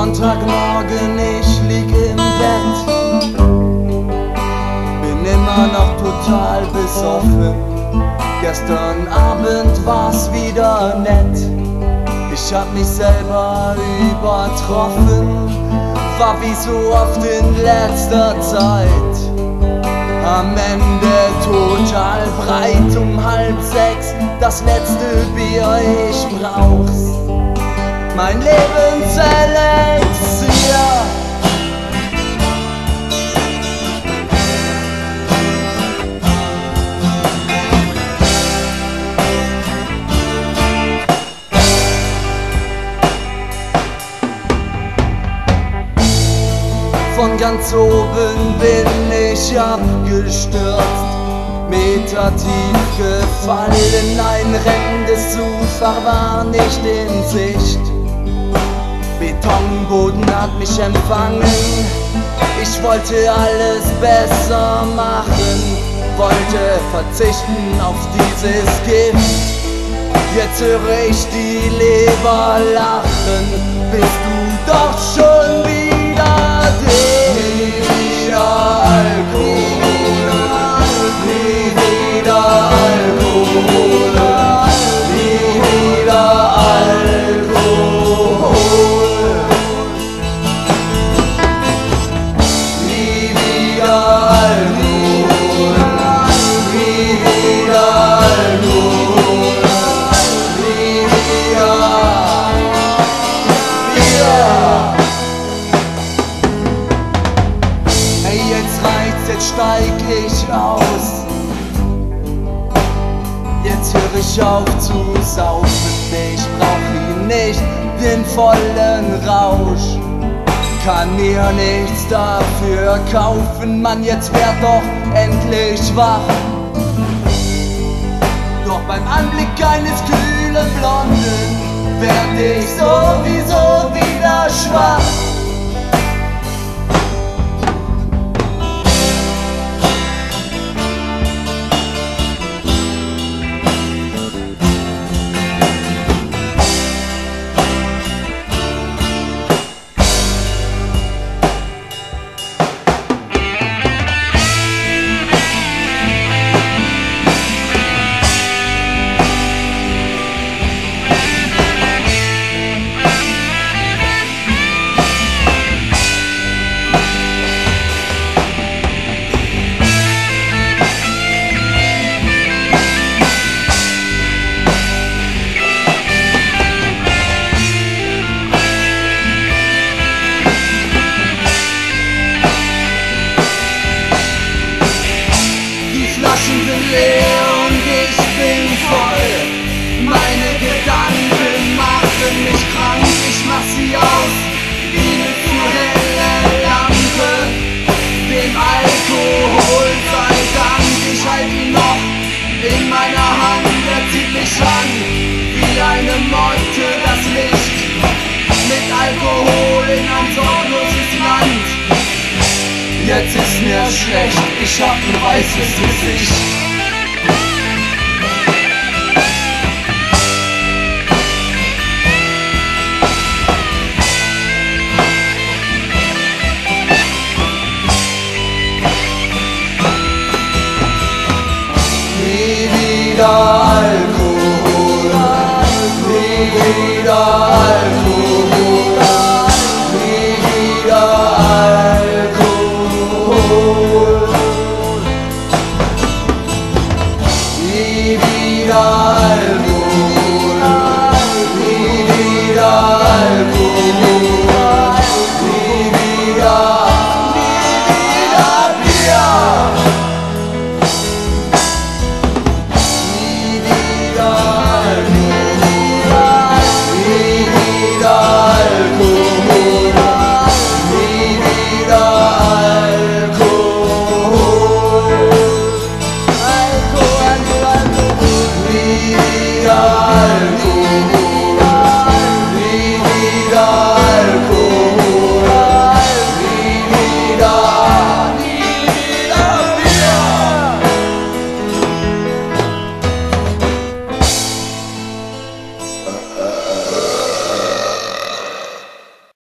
Sonntagmorgen, ich lieg im Bett, bin immer noch total besoffen. Gestern Abend war's wieder nett, ich hab mich selber übertroffen, war wie so oft in letzter Zeit am Ende total breit. Um 5:30 das letzte Bier, ich brauch's, mein Lebenselixier. Von ganz oben bin ich abgestürzt, metertief gefallen, ein rennendes Ufer war nicht in Sicht. Betonboden hat mich empfangen, ich wollte alles besser machen, wollte verzichten auf dieses Gift. Jetzt höre ich die Leber lachen, bist du doch schon wieder nie wieder Alkohol, nie wieder Alkohol, nie wieder Alkohol, nie wieder Alkohol, nie wieder Alkohol, nie wieder. Jetzt steig ich aus, jetzt höre ich auf zu saufen, ich brauch ihn nicht, den vollen Rausch, kann mir nichts dafür kaufen, Mann, jetzt werd doch endlich wach. Doch beim Anblick eines kühlen Blonden werd ich sowieso wieder schwach. Und ich bin voll, meine Gedanken machen mich krank, ich mach sie aus wie ne zu helle Lampe, dem Alkohol sei Dank, ich halt ihn noch in meiner Hand, er zieht mich an wie eine Motte, das Licht mit Alkohol in ein sorgloses Land. Jetzt ist mir schlecht, ich hab ein weißes Gesicht. Nie wieder Alkohol, nie wieder Alkohol, nie wieder Alkohol, nie wieder Alkohol, nie wieder Alkohol.